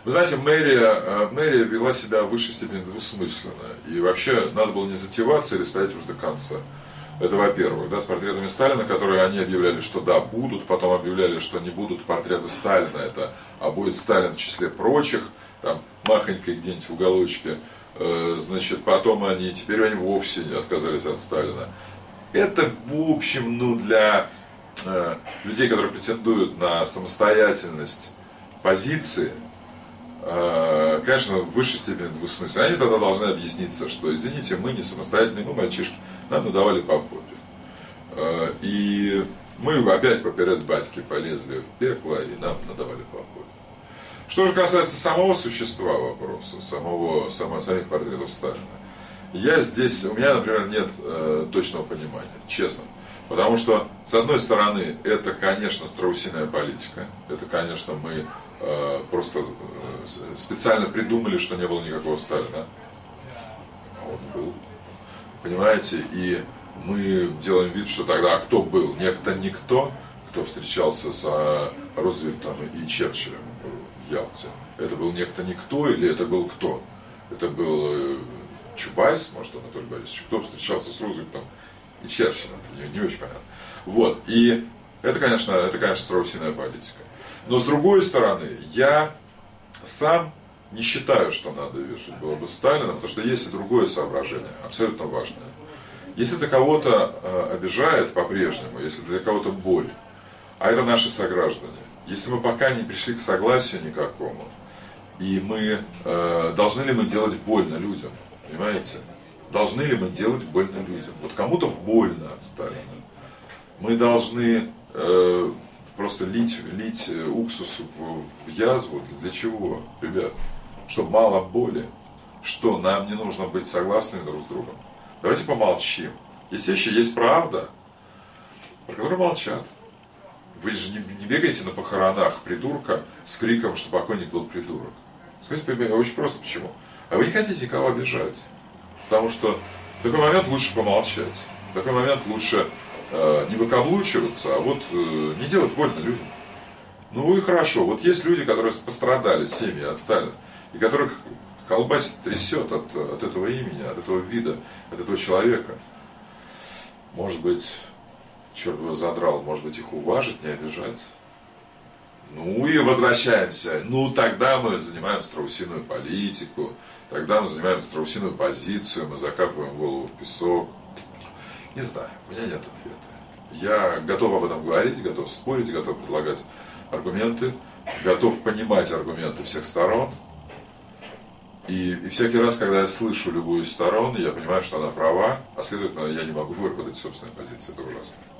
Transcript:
Вы знаете, мэрия вела себя в высшей степени двусмысленно. И вообще надо было не затеваться или стоять уж до конца. Это во-первых, да, с портретами Сталина, которые они объявляли, что да, будут, потом объявляли, что не будут портреты Сталина, а будет Сталин в числе прочих, там, махонькой где-нибудь в уголочке. Значит, потом теперь они вовсе отказались от Сталина. Это, в общем, для людей, которые претендуют на самостоятельность позиции, конечно, в высшей степени двусмысленно. Они тогда должны объясниться, что, извините, мы не самостоятельные, мы мальчишки, нам надавали по попе. И мы опять поперед батьки полезли в пекло, и нам надавали по попе. Что же касается самого существа вопроса, самих портретов Сталина, у меня, например, нет точного понимания, честно. Потому что, с одной стороны, это, конечно, страусиная политика. Это, конечно, мы просто специально придумали, что не было никакого Сталина. А он был. Понимаете? И мы делаем вид, что тогда кто был? Никто, кто встречался с Рузвельтом и Черчиллем в Ялте. Это был никто или это был кто? Это был Чубайс, может, Анатолий Борисович. Кто встречался с Рузвельтом и Черчиллем? Это не очень понятно. Вот. И это, конечно, страусиная политика. Но с другой стороны, я сам не считаю, что надо вешать было бы Сталина, потому что есть и другое соображение, абсолютно важное. Если это кого-то обижает по-прежнему, если для кого-то боль, а это наши сограждане, если мы пока не пришли к согласию никакому, и должны ли мы делать больно людям, понимаете? Должны ли мы делать больно людям? Вот кому-то больно от Сталина. Мы должны просто лить уксус в язву. Для чего, ребят? Чтобы мало боли. Что, нам не нужно быть согласными друг с другом? Давайте помолчим. Есть правда, про которую молчат. Вы же не бегаете на похоронах придурка с криком, что покойник был придурок. Скажите, очень просто почему. А вы не хотите никого обижать. Потому что в такой момент лучше помолчать. В такой момент лучше не выкаблучиваться, а вот не делать больно людям. Ну и хорошо. Вот есть люди, которые пострадали, семьи от Сталина, и которых колбасит, трясет от этого имени, от этого вида, от этого человека. Может быть, черт бы его задрал, может быть, их уважить, не обижать. Ну и возвращаемся. Ну тогда мы занимаем страусиную политику, тогда мы занимаем страусиную позицию, мы закапываем голову в песок. Не знаю, у меня нет ответа. Я готов об этом говорить, готов спорить, готов предлагать аргументы, готов понимать аргументы всех сторон. И всякий раз, когда я слышу любую из сторон, я понимаю, что она права, а следовательно, я не могу выработать собственную позицию. Это ужасно.